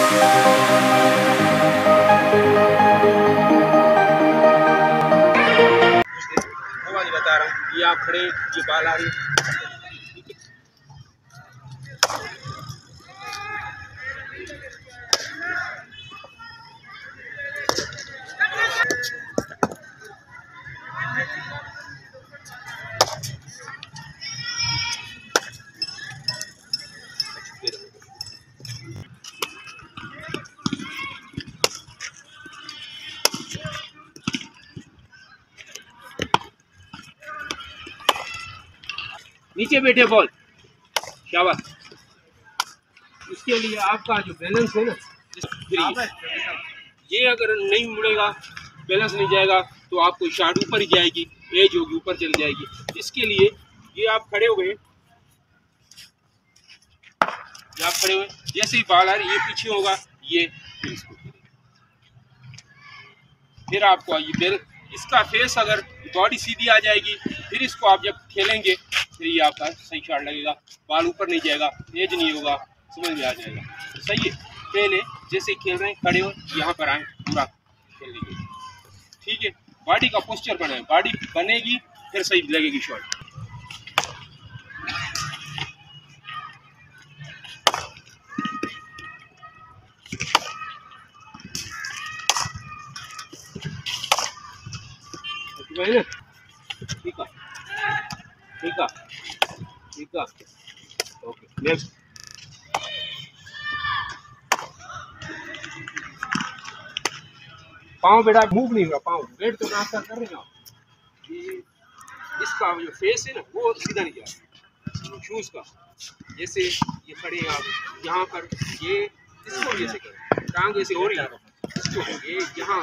बता रहा हूँ, ये आप खड़े, ये बाल आ रही है। नीचे बैठे बॉल, शाबाश। इसके लिए आपका जो बैलेंस है ना, ये अगर नहीं मुड़ेगा, बैलेंस नहीं जाएगा, तो आपको शॉट ऊपर ही जाएगी, एज होगी ऊपर चली जाएगी। इसके लिए ये आप खड़े हुए, जैसे ही बाल आ रही, ये पीछे होगा, ये फिर इसको, फिर आपको ये बेल, इसका फेस अगर बॉडी सीधी आ जाएगी, फिर इसको आप जब खेलेंगे, फिर ये आपका सही शॉट लगेगा, बाल ऊपर नहीं जाएगा, एज नहीं होगा, समझ में आ जाएगा। तो सही है, पहले जैसे खेल रहे हैं, खड़े हो, यहाँ पर आए, पूरा खेल लीजिए, ठीक है। बॉडी का पोस्चर बनाए, बॉडी बनेगी, फिर सही लगेगी शॉट। ठीक है, ठीक है, ठीक है, ओके, नेक्स्ट। पाँव बेटा मूव नहीं हुआ, पाँव वेट तो ट्रांसफर कर रहे हैं आप। ये इसका जो फेस है ना, वो सीधा नहीं जा, शूज का जैसे ये खड़े हैं आप, यहाँ पर ये इसको जैसे करें, टांग ऐसे हो रही है, इसको ये यहाँ,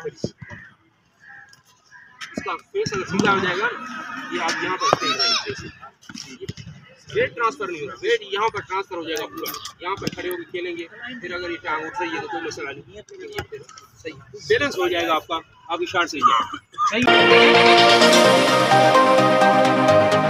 इसका फेस अगर सीधा हो जाएगा ना, ये आप यहाँ पर वेट ट्रांसफर नहीं हो रहा, वेट यहाँ पर ट्रांसफर हो जाएगा पूरा। यहाँ पर खड़े होकर खेलेंगे, फिर अगर ये टांग उठ रही है तो कोई मसला नहीं, फिर सही बैलेंस हो जाएगा आपका, आपकी शॉट सही जाएगा, सही।